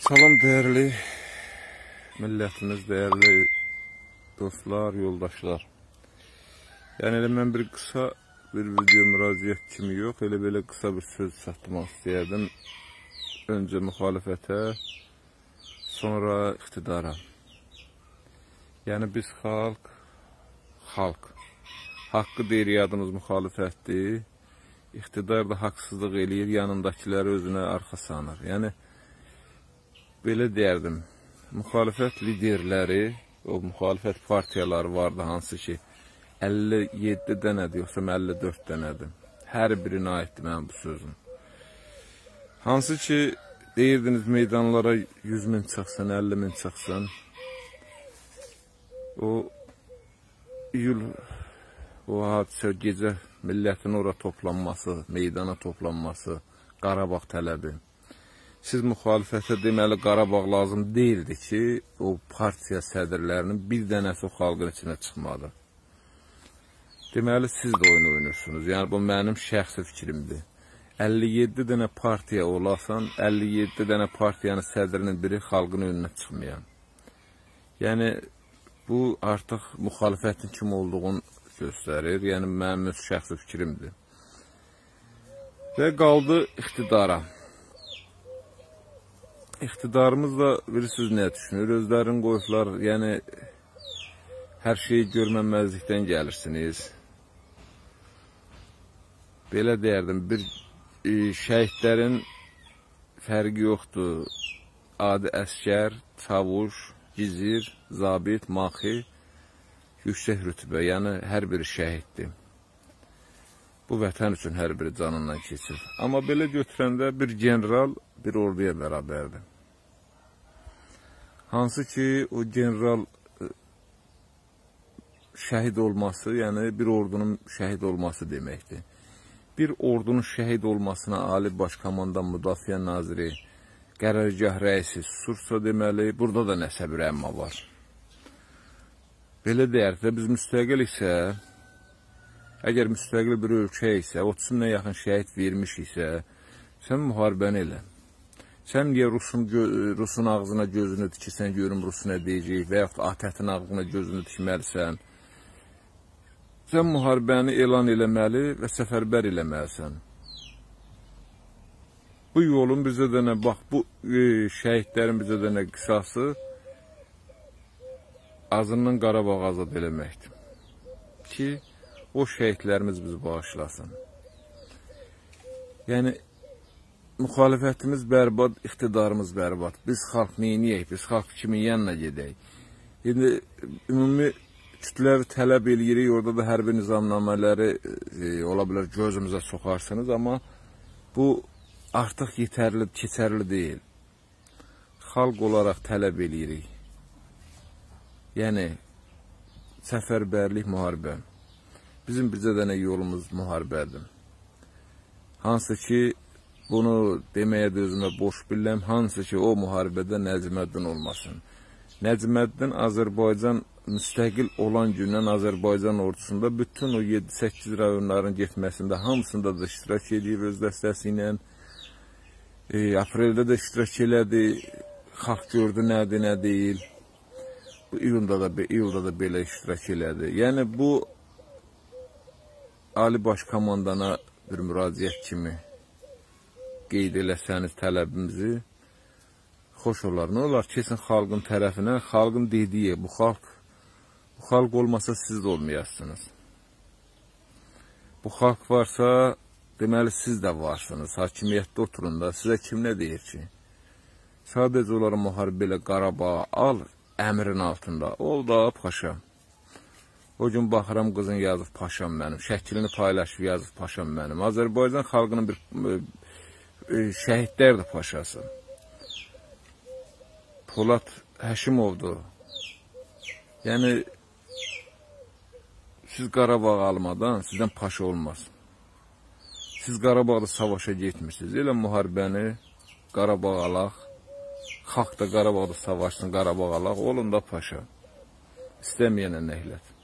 Salam değerli millətimiz, değerli dostlar, yoldaşlar. Yəni elə mən bir qısa bir video müraciət kimi yox, elə belə qısa bir söz çatdırmaq istəyərdim. Öncə müxalifətə, sonra iqtidara. Yəni biz xalq, haqqı deyir, yadımız müxalifətdir. İqtidar da haqsızlıq eləyir, yanındakiləri özünə arxa sanır. Yəni belə deyərdim, müxalifət liderləri, o müxalifət partiyaları vardı, hansı ki 57 dənədir, yoxsa 54 dənədir. Hər birinə aiddir mənim bu sözüm. Hansı ki deyirdiniz meydanlara 100 min çıxsın, 50 min çıxsın. O hadisə gecə millətin ora toplanması, meydana toplanması, Qarabağ tələbi. Siz müxalifətə deməli Qarabağ lazım deyildi ki, o partiya sədrlərinin bir dənəsi o xalqın içinə çıxmadı. Deməli siz də oyun oynursunuz. Yəni bu mənim şəxsi fikrimdir. 57 dənə partiya olasan, 57 dənə partiyanın sədrinin biri xalqın önünə çıxmayan. Yəni bu artıq müxalifətin kim olduğunu göstərir. Yəni mənim öz şəxsi fikrimdir. Və qaldı iqtidara. İqtidarımız da bilirsiniz nə düşünür? Özlərini qoyublar, yəni hər şeyi görməməzlikdən gəlirsiniz. Belə deyərdim, bir şəhidlərin fərqi yoxdur. Adi əskər, çavuş, gizir, zabit, maxi, yüksək rütbə, yəni hər biri şəhiddir. Bu vətən üçün hər biri canından keçir. Amma belə götürəndə bir general bir orduya bərabərdir. Hansı ki o general şəhid olması, yəni bir ordunun şəhid olması deməkdir. Bir ordunun şəhid olmasına Ali Baş Komandan Müdafiə Naziri, qərargah rəisi susursa deməli, burada da nəsə bir əmma var. Belə deyərsə, biz müstəqil isə, əgər müstəqil bir ölkə isə, 30-nə yaxın şəhid vermiş isə, sən müharibəni elə. Sən niyə Rusun ağzına gözünü dikirsən, görüm Rus nə deyəcək, və yaxud ATƏT-in ağzına gözünü dikməlisən. Sən müharibəni elan eləməli və səfərbər eləməlisən. Bu yolun bizə dənə, bax, bu şəhidlərin bizə dənə qisası azından Qarabağ azad eləməkdir. Ki, o şəhidlərimiz bizi bağışlasın. Yəni, müxalifətimiz bərbad, iqtidarımız bərbad. Biz xalq neyniyək, biz xalq kimin yanına gedək. İndi, ümumi kütləvi tələb eləyirik, orada da hərbi nizamnamələri ola bilər gözümüzə soxarsınız, amma bu artıq yetərli, keçərli deyil. Xalq olaraq tələb eləyirik. Yəni, səfərbərlik, müharibə. Bizim bizə dənə yolumuz müharibədir. Hansı ki, bunu deməyə də özümə boş biləm, hansı ki, o müharibədə Nəcməddin olmasın. Nəcməddin Azərbaycan müstəqil olan gündən Azərbaycan ordusunda bütün o 7-8 rayonların getməsində hamısında da iştirak edib öz dəstəsi ilə. Apreldə də iştirak elədi, xalq gördü nədir, nə deyil. Bu iyulda da belə iştirak elədi. Yəni bu Ali Baş Komandana bir müraciət kimi qeyd eləsəniz tələbimizi, xoş olar. Nə olar, kesin xalqın tərəfinə, xalqın dediyi, bu xalq olmasa siz də olmayasınız. Bu xalq varsa, deməli siz də varsınız. Hakimiyyətdə oturun da, sizə kim nə deyir ki? Sadəcə onları müharibə ilə Qarabağa al, əmrin altında. Ol da paşa. O gün baxıram qızın yazıb paşam mənim, şəklini paylaşıb yazıb paşam mənim. Azərbaycan xalqının bir şəhidlər də paşası. Polad Həşimovdur. Yəni, siz Qarabağ almadan sizdən paşa olmaz. Siz Qarabağda savaşa getmişsiniz. Elə müharibəni Qarabağ alaq, xalq da Qarabağda savaşsın, Qarabağ alaq, olun da paşa. İstəməyənə nəhlət.